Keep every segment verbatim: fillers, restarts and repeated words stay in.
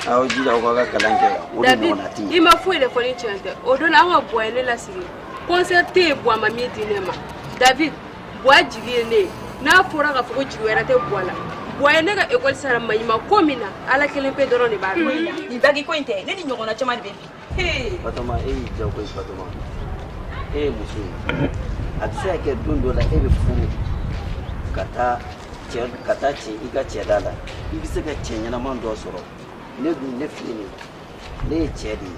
aw ji aw ka kalan kɛ o de ɲɔgɔnna tɛ i ma foyi de fɔ ni tiɲɛ tɛ o don an ka bɔ ne la sigi concert tɛ yen bɔ ma min di ne ma David bɔ jigi ye ne n'a fɔra ka fɔ ko jigi wɛrɛ tɛ bɔ la bɔ ne ka école sara maɲuma ko min na ala kelen pe dɔrɔn de b'a dɔn ni bagi ko in tɛ ne ni ɲɔgɔnna caman de bɛ bi Batoma e y'i jago ye Batoma e ye muso ye a bɛ se ka kɛ don dɔ la e bɛ furu ka taa cɛ ka taa cɛ i ka cɛda la i bɛ se ka cɛ ɲɛnaman dɔ sɔrɔ ne dun ne filɛ nin ne ye cɛ de ye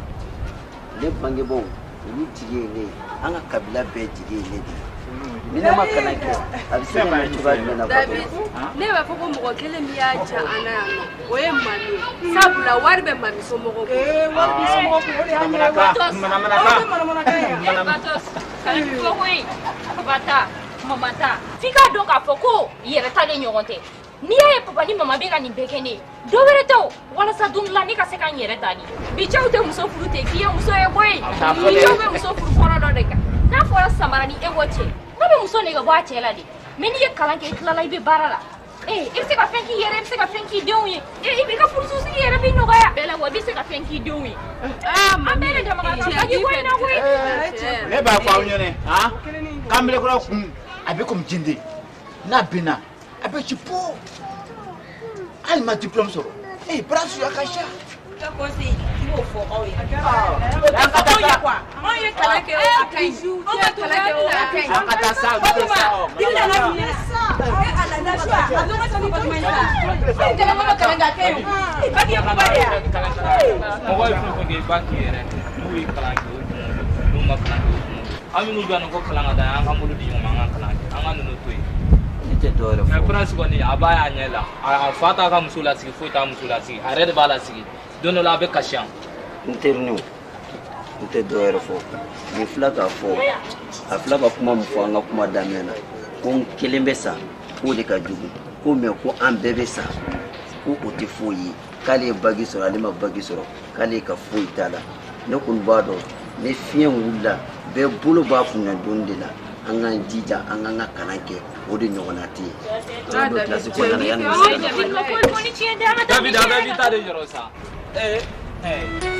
ne bangebaaw olu jigi ye ne ye an ka kabila bɛɛ jigi ye ne de ye ni ne ma kalan kɛ a bɛ se ka ɲɛ cogoya jumɛn na David ne b'a fɔ ko mɔgɔ kelen min y'a ja an na yan nɔ o ye mami ye sabula wari bɛ mami somɔgɔw kun ee wari bɛ somɔgɔw kun o de y'a ɲɛ Batos manamanakan ye Batos fɔ ko in Bata Mamata f'i k'a dɔn k'a fɔ ko yɛrɛ ta de ɲɔgɔn tɛ n'i y'a ye papa ni mama bɛ ka nin bɛɛ kɛ ne ye dɔ wɛrɛ tɛ o walasa don dɔ la ne ka se ka n yɛrɛ ta ni bi cɛw tɛ muso furu ten k'i ye muso ye koyi bi cɛw bɛ muso furu kɔrɔ dɔ de kan n'a fɔra samara ni e bɔ cɛ n'a bɛ muso nege bɔ a cɛ la de mais n'i ye kalan kɛ i tilala i bɛ baara la eh i bɛ se ka fɛn k'i yɛrɛ i bɛ se ka fɛn k'i denw ye eh i ka furuso sigi yɛrɛ bɛ nɔgɔya bɛɛ la wa i bɛ se ka fɛn k'i denw ye an bɛɛ de dama ka kan bagi ko in na koyi ne b'a fɔ aw ɲɛna han k'an bɛ kura kun a bɛ komi jinde n'a binna a bɛ ci po hali ma diplôme sɔrɔ eh braço ya ka ca ka conseil i b'o fɔ aw ye an ka taa quoi anw ye kalan kɛ o ka ɲi anw ka kalan kɛ o ka ɲi an ka taa sa i nana mun ye e ala la sa a dɔn ka sɔrɔ Batoma in sa i tɛgɛ ma kalan ka kɛ o bagi ye kuma de ya mɔgɔ ye fɛn fɛn kɛ i b'a k'i yɛrɛ n'u ye kalan kɛ o kun n'u ma kalan kɛ o kun an minnu bɛ yan ko kalan ka da an ka bolo di ɲɔgɔn ma an ka kalan kɛ an ka ninnu to yen mais prince kɔni a b'a y'a ɲɛ la a fa t'a ka muso lasigi foyi t'a muso lasigi a yɛrɛ de b'a lasigi don dɔ la a bɛ kasi yan n terininw n tɛ dɔ wɛrɛ fɔ nin fila k'a fɔ a fila ka kuma min fɔ an ka kuma daminɛ na ko n kelen bɛ sa k'o de ka jugu ko mɛ ko an bɛɛ bɛ sa ko o tɛ foyi ye k'ale ye bagi sɔrɔ ale ma bagi sɔrɔ k'ale ka foyi t'a la ne kɔni b'a dɔn ni fiɲɛ wulila bɛɛ bolo b'a kunna don de la an k'an jija an k'an ka kalan kɛ o de ɲɔgɔnna tɛ yen an don kilasi kɔnɔna na yanni David a bɛ bi ta de yɔrɔ sa eh eh